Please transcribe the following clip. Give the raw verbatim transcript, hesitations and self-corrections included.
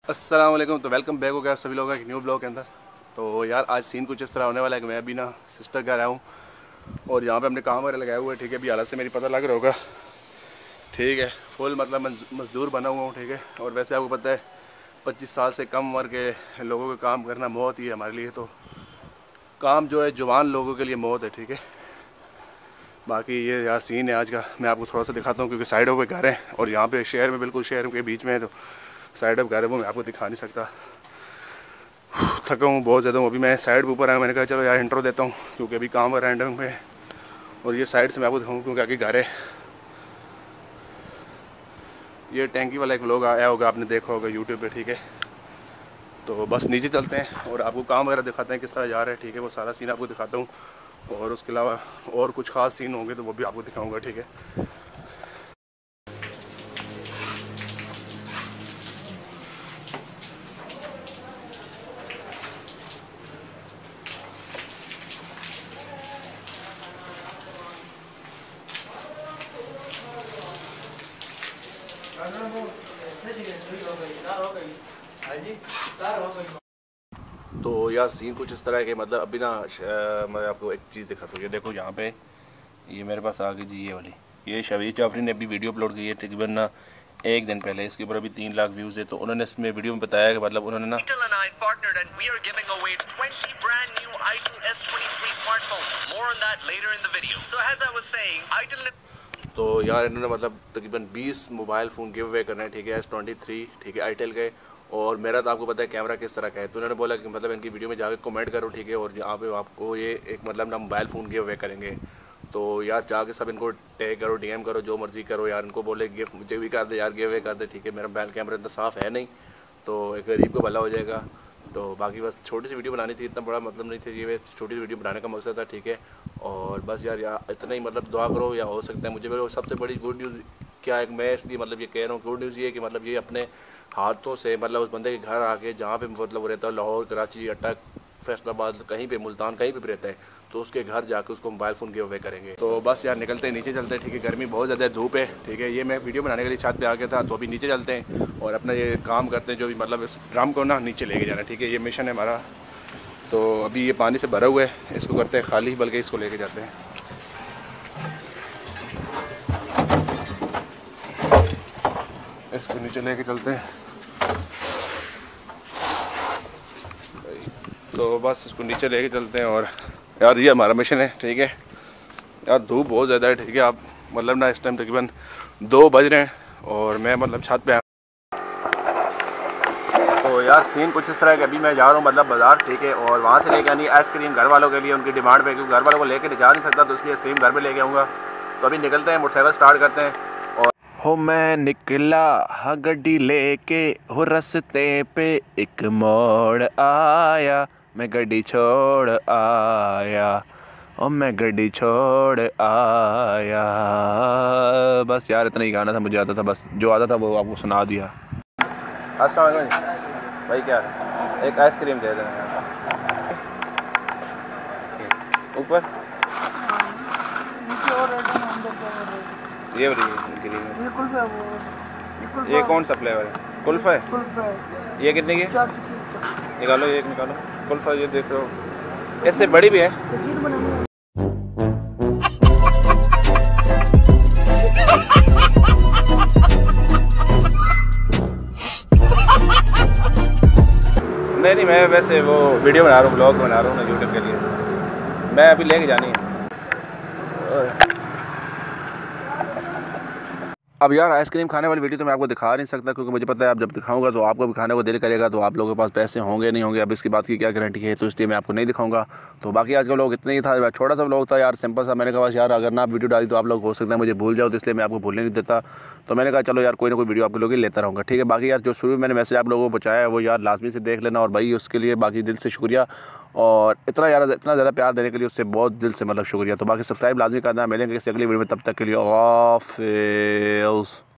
अस्सलाम वालेकुम। तो वेलकम बैक हो गया सभी लोगों का एक न्यू ब्लॉग के अंदर। तो यार आज सीन कुछ इस तरह होने वाला है कि मैं अभी ना सिस्टर घर आया हूँ और यहाँ पे हमने काम वगैरह लगाया हुआ है। ठीक है, अभी हालत से मेरी पता लग रहा होगा। ठीक है, फुल मतलब मजदूर बना हुआ हूँ। ठीक है, और वैसे आपको पता है पच्चीस साल से कम उम्र के लोगों का काम करना मौत ही है हमारे लिए। तो काम जो है जवान लोगों के लिए मौत है। ठीक है, बाकी ये यार सीन है आज का, मैं आपको थोड़ा सा दिखाता हूँ क्योंकि साइडों पे घर हैं और यहाँ पे शहर में बिल्कुल शहर के बीच में है, तो साइड ऑफ घर है वो मैं आपको दिखा नहीं सकता। थका हूँ बहुत ज़्यादा हूँ। अभी मैं साइड पे ऊपर आया, मैंने कहा चलो यार इंट्रो देता हूँ क्योंकि अभी काम है रैंडम पे और ये साइड से मैं आपको दिखाऊँ क्योंकि आगे घर है। ये टैंकी वाला एक व्लॉग आया होगा, आपने देखा होगा यूट्यूब पे। ठीक है, तो बस नीचे चलते हैं और आपको काम वगैरह दिखाते हैं किस तरह जा रहा है। ठीक है, वो सारा सीन आपको दिखाता हूँ और उसके अलावा और कुछ खास सीन होंगे तो वो भी आपको दिखाऊँगा। ठीक है, तो यार सीन कुछ इस तरह है कि मतलब अभी ना मैं आपको एक चीज़ दिखाता हूँ। ये देखो यहाँ पे ये मेरे पास आ गई जी, ये वाली ये शबीर जाफरी ने अभी वीडियो अपलोड की है तकरीबन ना एक दिन पहले। इसके ऊपर अभी तीन लाख व्यूज़ है। तो उन्होंने इसमें वीडियो में बताया कि मतलब उन्होंने ना तो यार इन्होंने मतलब तकरीबन बीस मोबाइल फ़ोन गिव अवे करना है। ठीक है, एस ट्वेंटी थ्री ठीक है आईटेल के, और मेरा तो आपको पता है कैमरा किस तरह का है। तो उन्होंने बोला कि मतलब इनकी वीडियो में जाकर कमेंट करो। ठीक है, और यहाँ पे आपको ये एक मतलब ना मोबाइल फ़ोन गिव अवे करेंगे। तो यार जाके सब इनको टैग करो, डीएम करो, जो मर्जी करो यार। इनको बोले गिफ्ट मुझे भी कर दे यार, गिव अवे कर दे। ठीक है, मेरा मोबाइल कैमरा इतना साफ़ है नहीं, तो एक गरीब को भला हो जाएगा। तो बाकी बस छोटी सी वीडियो बनानी थी, इतना बड़ा मतलब नहीं थी, ये छोटी सी वीडियो बनाने का मकसद था। ठीक है, और बस यार यार इतना ही मतलब दुआ करो या हो सकता है मुझे मेरे सबसे बड़ी गुड न्यूज़ क्या है, मैं इसलिए मतलब ये कह रहा हूँ गुड न्यूज़ ये कि मतलब ये अपने हाथों से मतलब उस बंदे के घर आके जहाँ पे मतलब वो रहता है, लाहौर, कराची, अटक, फैसलाबाद, कहीं पे मुल्तान, कहीं पे भी रहता है, तो उसके घर जाके उसको मोबाइल फ़ोन गिव अवे करेंगे। तो बस यार निकलते हैं, नीचे चलते हैं। ठीक है, गर्मी बहुत ज़्यादा धूप है। ठीक है, ये मैं वीडियो बनाने के लिए छत पे आ गया था, तो अभी नीचे चलते हैं और अपना ये काम करते हैं जो भी मतलब इस ड्रम को ना नीचे लेके जाना है। ठीक है, ये मिशन है हमारा। तो अभी ये पानी से भरा हुआ है, इसको करते हैं खाली, बल्कि इसको लेके जाते हैं। इसको नीचे लेके चलते हैं। तो बस इसको नीचे लेके चलते हैं और यार ये हमारा मिशन है। ठीक है यार, धूप बहुत ज़्यादा है। ठीक है, आप मतलब ना इस टाइम तकरीबन दो बज रहे हैं और मैं मतलब छत पे आया। तो यार सीन कुछ इस तरह है कि अभी मैं जा रहा हूँ मतलब बाज़ार। ठीक है, और वहाँ से लेके आनी आइसक्रीम घर वालों के लिए, उनकी डिमांड पे, क्योंकि घर वालों को लेके जा नहीं सकता, तो इसलिए आइसक्रीम घर पे लेके आऊँगा। तो अभी निकलते हैं, मोटरसाइकिल स्टार्ट करते हैं। और हो मैं निकला हाँ गड्डी लेके, हो रस्ते पे एक मोड़ आया, मैं गड्डी छोड़ आया, और मैं गड्डी छोड़ आया। बस यार इतना ही गाना था, मुझे आता था, बस जो आता था वो आपको सुना दिया। अस्सलाम वालेकुम भाई, क्या है एक आइसक्रीम दे देना ऊपर। ये वाली ग्रीन है, ये कुल्फा है। ये कौन सा फ्लेवर है? कुल्फा है। कुल्फा है। ये कितने की? निकालो, एक निकालो कुल्फा। ये देखो इससे बड़ी भी है। नहीं नहीं, मैं वैसे वो वीडियो बना रहा हूँ, ब्लॉग बना रहा हूँ ना यूट्यूब के लिए। मैं अभी लेके जानी है। अब यार आइसक्रीम खाने वाली वीडियो तो मैं आपको दिखा नहीं सकता क्योंकि मुझे पता है आप जब दिखाऊंगा तो आपको भी खाने को दिल करेगा, तो आप लोगों के पास पैसे होंगे नहीं होंगे, अब इसकी बात की क्या गारंटी है, तो इसलिए मैं आपको नहीं दिखाऊंगा। तो बाकी आज का लोग इतना ही था, छोटा सा लोग था यार, सिंपल सा। मैंने कहा बस यार अगर ना आप वीडियो डाली तो आप लोग हो सकता है मुझे भूल जाओ, तो इसलिए मैं आपको भूलने नहीं देता। तो मैंने कहा चलो यार कोई ना कोई वीडियो आप लोग ही लेता रहूँगा। ठीक है, बाकी यार जो शुरू में मैंने मैसेज आप लोगों को पहुँचाया है वो यार लाजमी से देख लेना, और भाई उसके लिए बाकी दिल से शुक्रिया, और इतना यार इतना ज़्यादा प्यार देने के लिए उससे बहुत दिल से मतलब शुक्रिया। तो बाकी सब्सक्राइब लाजमी करना। मिलेंगे किसी अगली वीडियो में, तब तक के लिए अल्लाह हाफ़िज़।